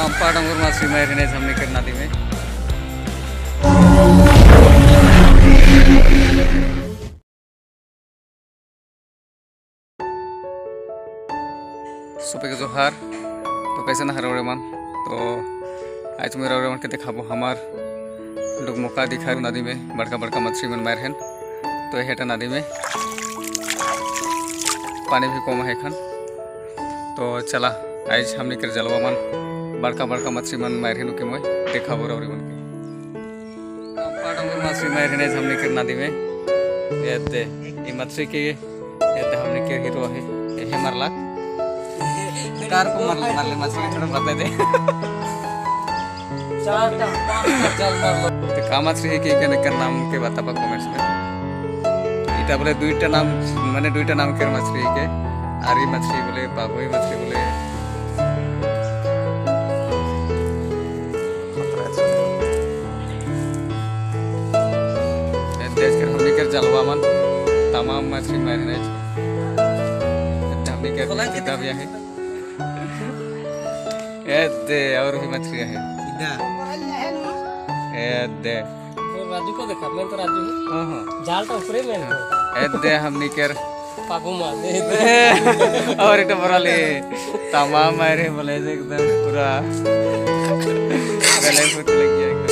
कांपा डंगर माछी मारने हमने करना दी में सुबह के जोहार। तो कैसे ना हर मन तो आज मेरा मन के देखाबो हमार डुगमुका दिखा नदी में बड़का बड़का मछली मन मार हैं। तो हेटा नदी में पानी भी कम है खन। तो चला आज हमने कर जलवा मन बड़का बड़का मछली मन मार हैं के मैं देखाबो रौरी मन के कांपा डंगर मछली मार हैं हमने कर नदी में ये मछली के हमने के हीरो है ये मरला कार को मारले मछली थोड़ा बता दे चल तो का मछली है के नाम के बता पा कमेंट्स में। इटा बोले दुईटा नाम माने दुईटा नाम के मछली के आरी मछली बोले बाबुई मछली बोले देश के हमनी के जलवा मन तमाम मछली मारने हमनी के किताब है दे और भी मछलियां है दे राजू को देखा मैं तो राजू जाल तो ऊपर में दे हमनी कर पागु मार दे और एक बड़ा ले तमाम मारे बोले एकदम पूरा गले फुट लग गया।